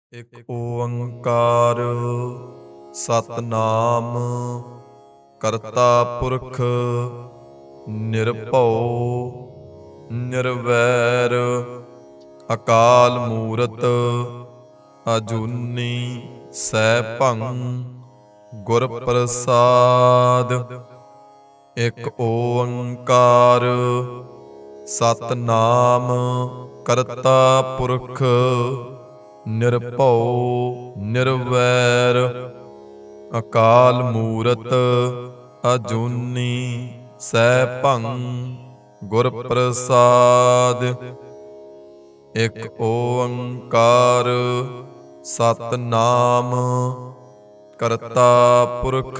ਇਕ ਓੰਕਾਰ ਸਤਨਾਮ ਕਰਤਾ ਪੁਰਖ ਨਿਰਭਉ ਨਿਰਵੈਰ ਅਕਾਲ ਮੂਰਤ ਅਜੂਨੀ ਸੈਭੰ ਗੁਰ ਪ੍ਰਸਾਦ। ਇਕ ਓੰਕਾਰ ਸਤਨਾਮ ਕਰਤਾ ਪੁਰਖ ਨਿਰਭਉ ਨਿਰਵੈਰ ਅਕਾਲ ਮੂਰਤ ਅਜੂਨੀ ਸੈਭੰ ਗੁਰ ਪ੍ਰਸਾਦ। ਇਕ ਓੰਕਾਰ ਸਤਨਾਮ ਕਰਤਾ ਪੁਰਖ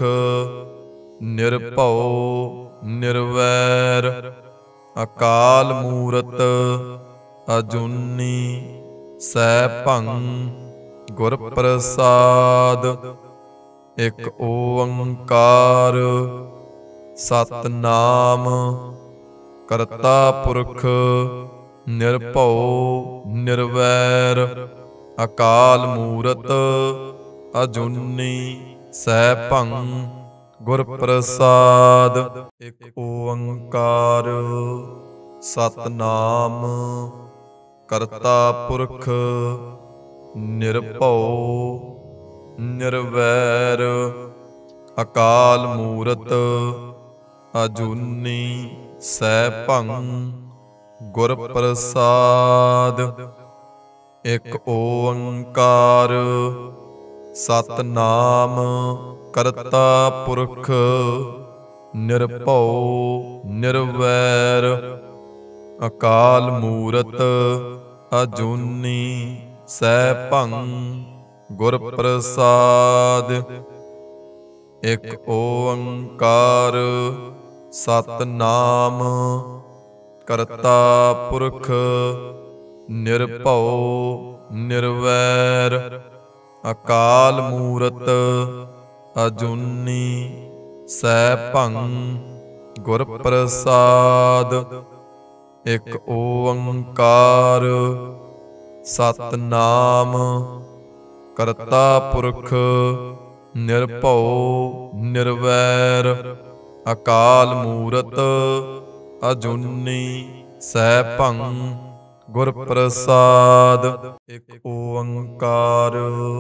ਨਿਰਭਉ ਨਿਰਵੈਰ ਅਕਾਲ ਮੂਰਤ ਅਜੂਨੀ ਸੈਭੰ ਗੁਰ ਪ੍ਰਸਾਦ। ਇਕ ਓੰਕਾਰ ਸਤਨਾਮ ਕਰਤਾ ਪੁਰਖ ਨਿਰਭਉ ਨਿਰਵੈਰ ਅਕਾਲ ਮੂਰਤ ਅਜੂਨੀ ਸੈਭੰ ਗੁਰ ਪ੍ਰਸਾਦ। ਇਕ ਓੰਕਾਰ ਸਤਨਾਮ ਕਰਤਾ ਪੁਰਖ ਨਿਰਭਉ ਨਿਰਵੈਰ ਅਕਾਲ ਮੂਰਤ ਅਜੂਨੀ ਸੈਭੰ ਗੁਰ ਪ੍ਰਸਾਦ। ਇਕ ਓੰਕਾਰ ਸਤਨਾਮ ਕਰਤਾ ਪੁਰਖ ਨਿਰਭਉ ਨਿਰਵੈਰ ਅਕਾਲ ਮੂਰਤ ਅਜੂਨੀ ਸੈਭੰ ਗੁਰ ਪ੍ਰਸਾਦ। ਇਕ ਓੰਕਾਰ ਸਤਨਾਮ ਕਰਤਾ ਪੁਰਖ ਨਿਰਭਉ ਨਿਰਵੈਰ ਅਕਾਲ ਮੂਰਤ ਅਜੂਨੀ ਸੈਭੰ ਗੁਰ ਪ੍ਰਸਾਦ। ਇਕ ਓੰਕਾਰ ਸਤਨਾਮ ਕਰਤਾ ਪੁਰਖ ਨਿਰਭਉ ਨਿਰਵੈਰ ਅਕਾਲ ਮੂਰਤ ਅਜੂਨੀ ਸੈਭੰ ਗੁਰ ਪ੍ਰਸਾਦ। ਇਕ ਓੰਕਾਰ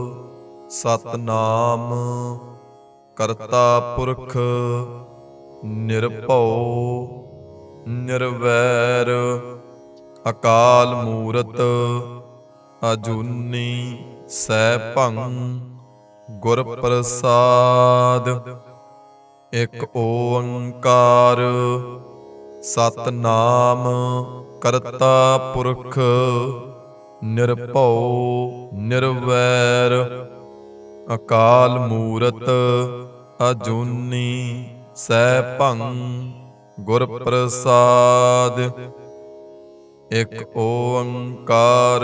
ਸਤਨਾਮ ਕਰਤਾ ਪੁਰਖ ਨਿਰਭਉ ਨਿਰਵੈਰ ਅਕਾਲ ਮੂਰਤ ਅਜੂਨੀ ਸੈਭੰ ਗੁਰ ਪ੍ਰਸਾਦ। ਇਕ ਓੰਕਾਰ ਸਤਨਾਮ ਕਰਤਾ ਪੁਰਖ ਨਿਰਭਉ ਨਿਰਵੈਰ ਅਕਾਲ ਮੂਰਤ ਅਜੂਨੀ ਸੈਭੰ ਗੁਰ ਪ੍ਰਸਾਦ। ਇਕ ਓੰਕਾਰ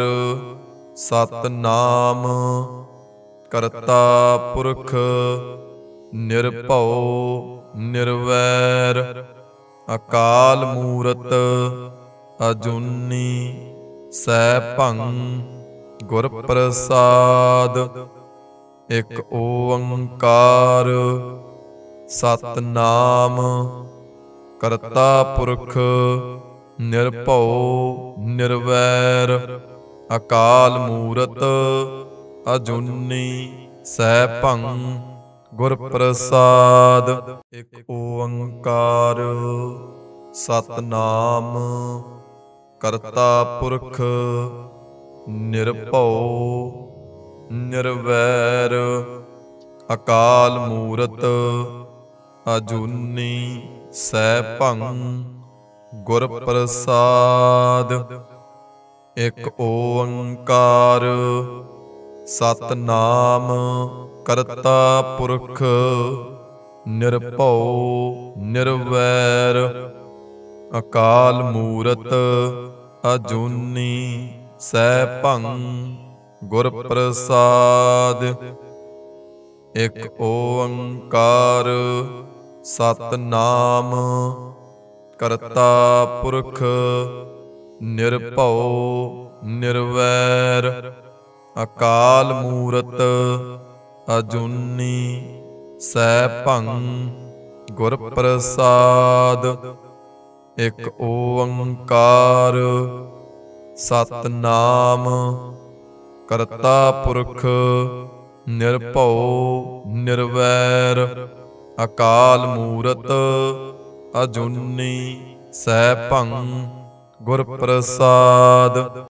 ਸਤਨਾਮ ਕਰਤਾ ਪੁਰਖ ਨਿਰਭਉ ਨਿਰਵੈਰ ਅਕਾਲ ਮੂਰਤ ਅਜੂਨੀ ਸੈਭੰ ਗੁਰ ਪ੍ਰਸਾਦ। ਇਕ ਓੰਕਾਰ ਸਤਨਾਮ ਕਰਤਾ ਪੁਰਖ ਨਿਰਭਉ ਨਿਰਵੈਰ ਅਕਾਲ ਮੂਰਤ ਅਜੂਨੀ ਸੈਭੰ ਗੁਰ ਪ੍ਰਸਾਦ। ਇਕ ਓੰਕਾਰ ਸਤਨਾਮ ਕਰਤਾ ਪੁਰਖ ਨਿਰਭਉ ਨਿਰਵੈਰ ਅਕਾਲ ਮੂਰਤ ਅਜੂਨੀ ਸੈਭੰ ਗੁਰ ਪ੍ਰਸਾਦ। ਇਕ ਓੰਕਾਰ ਸਤਨਾਮ ਕਰਤਾ ਪੁਰਖ ਨਿਰਭਉ ਨਿਰਵੈਰ ਅਕਾਲ ਮੂਰਤ ਅਜੂਨੀ ਸੈਭੰ ਗੁਰ ਪ੍ਰਸਾਦ। ਇਕ ਓੰਕਾਰ ਸਤਨਾਮ ਕਰਤਾ ਪੁਰਖ ਨਿਰਭਉ ਨਿਰਵੈਰ ਅਕਾਲ ਮੂਰਤ ਅਜੂਨੀ ਸੈਭੰ ਗੁਰ ਪ੍ਰਸਾਦ। ਇਕ ਓੰਕਾਰ ਸਤਿਨਾਮ ਕਰਤਾ ਪੁਰਖ ਨਿਰਭਉ ਨਿਰਵੈਰ ਅਕਾਲ ਮੂਰਤ ਅਜੂਨੀ ਸੈਭੰ ਗੁਰ ਪ੍ਰਸਾਦ।